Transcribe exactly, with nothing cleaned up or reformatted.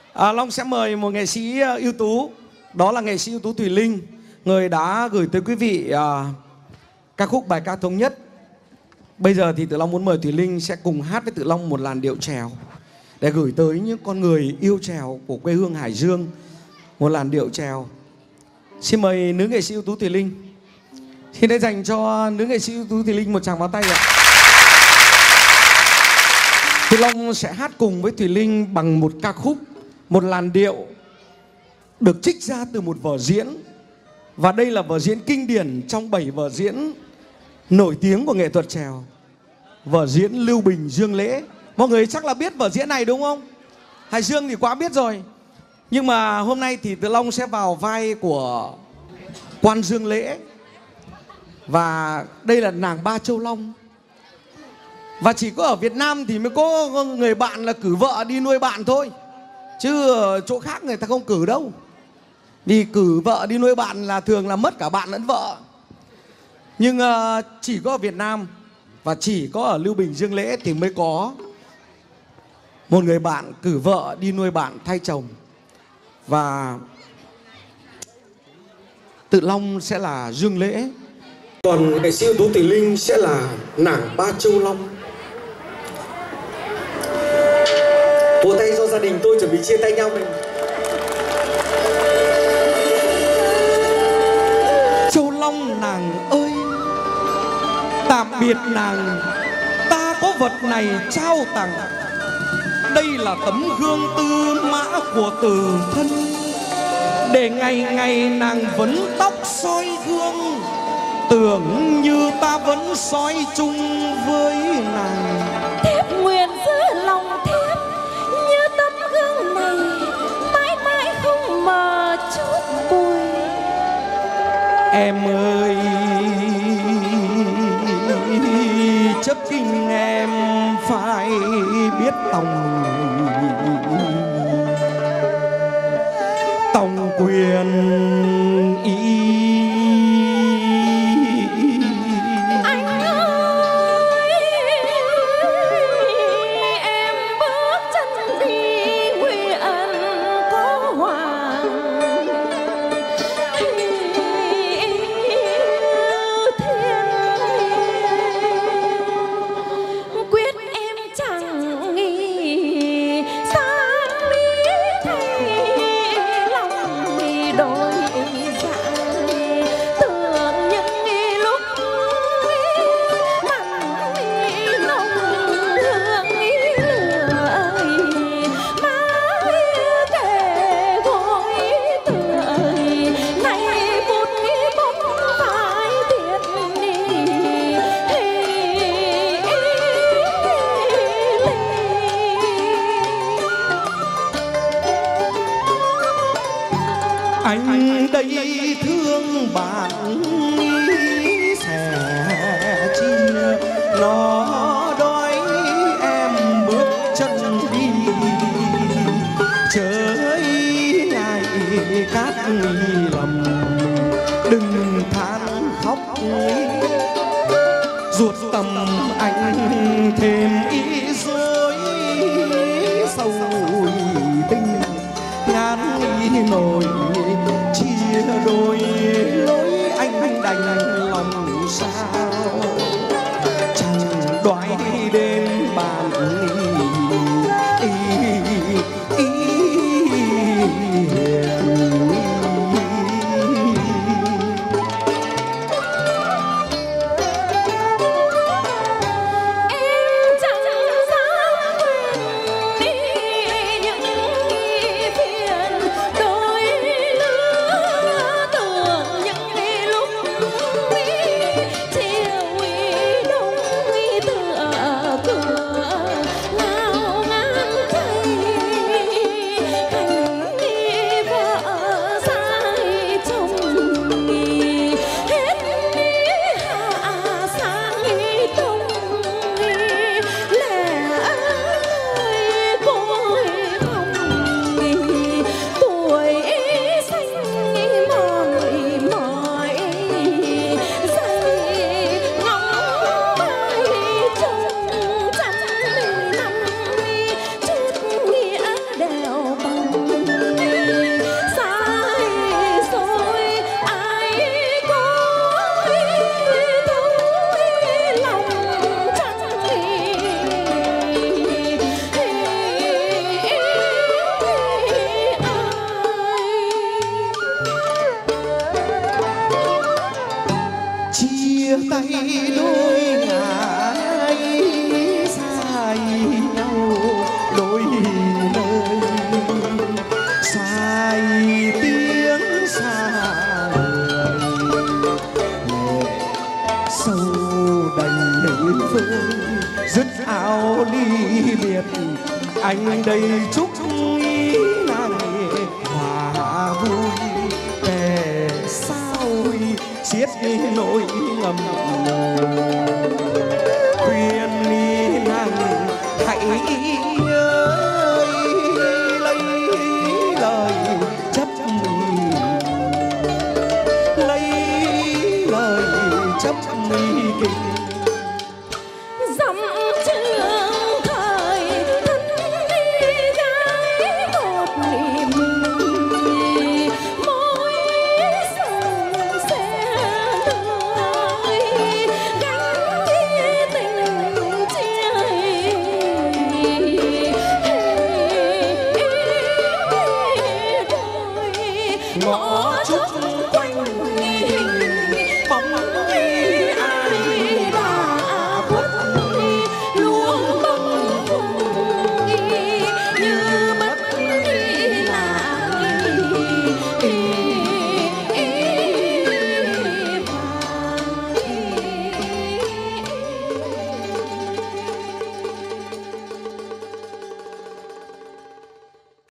À, Long sẽ mời một nghệ sĩ ưu tú, đó là nghệ sĩ ưu tú Thùy Linh, người đã gửi tới quý vị à, ca khúc bài ca thống nhất. Bây giờ thì Tự Long muốn mời Thùy Linh sẽ cùng hát với Tự Long một làn điệu chèo để gửi tới những con người yêu chèo của quê hương Hải Dương một làn điệu chèo. Xin mời nữ nghệ sĩ ưu tú Thùy Linh. Xin hãy dành cho nữ nghệ sĩ ưu tú Thùy Linh một tràng pháo tay ạ. Tự Long sẽ hát cùng với Thùy Linh bằng một ca khúc, một làn điệu được trích ra từ một vở diễn. Và đây là vở diễn kinh điển trong bảy vở diễn nổi tiếng của nghệ thuật chèo. Vở diễn Lưu Bình Dương Lễ. Mọi người chắc là biết vở diễn này đúng không? Hải Dương thì quá biết rồi. Nhưng mà hôm nay thì Tự Long sẽ vào vai của quan Dương Lễ. Và đây là nàng Ba Châu Long. Và chỉ có ở Việt Nam thì mới có người bạn là cử vợ đi nuôi bạn thôi, chứ ở chỗ khác người ta không cử đâu. Vì cử vợ đi nuôi bạn là thường là mất cả bạn lẫn vợ. Nhưng uh, chỉ có ở Việt Nam và chỉ có ở Lưu Bình Dương Lễ thì mới có một người bạn cử vợ đi nuôi bạn thay chồng. Và Tự Long sẽ là Dương Lễ, còn nghệ sĩ ưu tú Thùy Linh sẽ là nàng Ba Châu Long. Vỗ tay cho gia đình tôi chuẩn bị chia tay nhau mình. Châu Long nàng ơi, tạm biệt nàng, ta có vật này trao tặng. Đây là tấm gương tư mã của từ thân, để ngày ngày nàng vấn tóc soi gương, tưởng như ta vẫn soi chung với nàng. Thiếp nguyện giữ lòng thiếp như tấm gương này, mãi mãi không mờ chút bụi. Em ơi, chấp kinh em phải biết tòng tòng quyền ý. Anh ơi, em bước chân đi nguyện có hoàng thiên quyết em chẳng nghĩ sáng lý thay lòng mi đôi dạng, tưởng những lúc mặn nồng hương lửa má kề gối tựa nay phút bóng phải biệt ly. Anh đây thương bạn sẻ chia, nó đói em bước chân đi, chới ngại cát lầm đừng than khóc. Ruột tầm anh thêm ý dối sâu tình, ngán ý nổi chia đôi lối anh đành lòng sao. Chẳng đoái đến bàn ý, ý, ý hiền. Em chẳng dám quên đi những nghi phiền đôi lứa, tưởng những lúc chỉ anh đây chúc ý nàng hòa vui kẻ sao xiết nỗi ngầm khuyên đi nàng hãy nhớ lấy lời chấp lấy lời chấp kinh dặm trường thời thân đi gái một niềm môi sông xe đời gánh tình chia ngõ chúc